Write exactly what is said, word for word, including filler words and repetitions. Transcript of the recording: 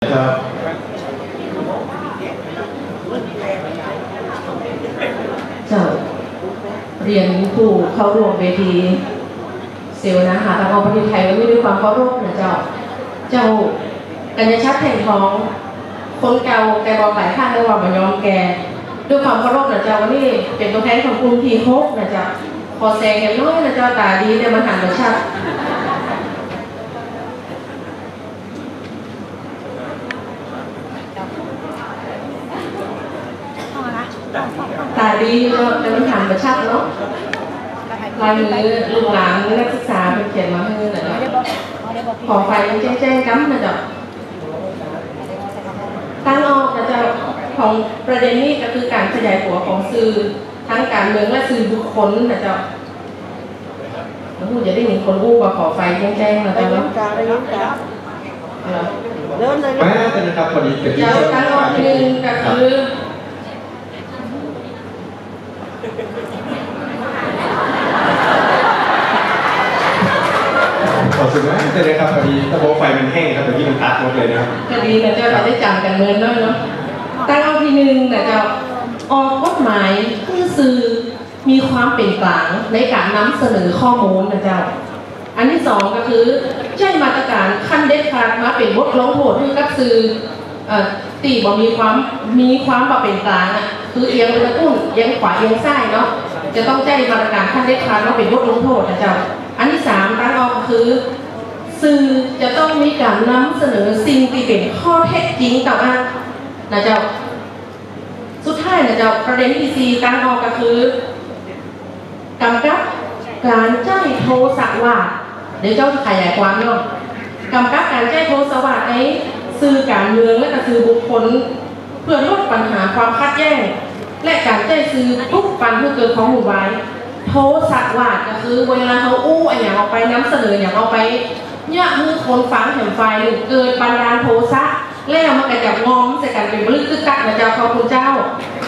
นะครับเจ้าเรียนผู้เข้าร่วมเวทีเสวนาหาทางออกประเทศไทยวันนี้ด้วยความเคารพนะเจ้าเจ้ากัญญาชัดแห่งทองคนเก่าแกบอกหลายท่านได้ว่ามันยอมแกด้วยความเคารพนะเจ้าวันนี้เป็นตัวแทนของกลุ่มทีฮกนะเจ้าพอแซงกันน้อยนะเจ้าตาดีแต่มันหันมาชัดตาดีเนาะแต่มันหันมาชัดเนาะลายมือลูกหลานนักศึกษาเป็นเขียนมาให้นะเจ้าขอไฟแจ้งๆกั๊มนะเจ้าตั้งออกนะเจ้าของประเด็นนี้ก็คือการขยายหัวของสื่อทั้งการเมืองและสื่อบุคคลนะเจ้าแล้วผู้จะได้เห็นคนอู้ว่าขอไฟแจ้งๆนะเจ้าเนาะเริ่มเลยนะครับพอดีเจ้าตั้งออกหนึ่งก็คือขอสุดนะเจ้าเลยครับพอดีตะโบไฟมันแห้งครับตอนที่มันตัดหมดเลยนะครับพอดีนะเจ้าจะได้จำกันเมืองน้อยเนาะตั้งเอาทีหนึ่งนะเจ้าออกกฎหมายคือสื่อมีความเป็นกลางในการนำเสนอข้อมูลนะเจ้าอันที่สองก็คือใช้มาตรการขั้นเด็ดขาดมาเป็นบทลงโทษให้กับสื่อตีบ่มีความมีความแบบเป็นกลางอ่ะคือเอียงไปทางอุ้นเอียงขวาเอียงซ้ายเนาะจะต้องแจ้งมาตรการขั้นเด็ดขาดมาเป็นบทลงโทษนะเจ้าอันที่สามตั้งเอาก็คือสื่อจะต้องมีการนำเสนอสิ่งที่เป็นข้อเท็จจริงต่อมานะเจ้าสุดท้ายนะเจ้าประเด็นที่สี่ตั้งเอาก็คือกำกับการแจ้งโทรสวัสดิ์เดี๋ยวเจ้าจะขยายความเนาะกำกับการแจ้งโทรสวัสดิ์ในสื่อการเมืองและสื่อบุคคลเพื่อลดปัญหาความขัดแย้งและการแจ้งสื่อทุกปันเพื่อเกิดของหมู่ไว้โทรสวัสดิ์ก็คือเวลาเขาอู้อะไรอย่างเอาไปนำเสนออย่างเอาไปเนี่ยมือคนฟังเห็นไฟเกิดบันดาลโทสะแล้วมันก็จะงอมใส่กันเป็นบลึกตึกกักนะเจ้าขอบคุณเจ้า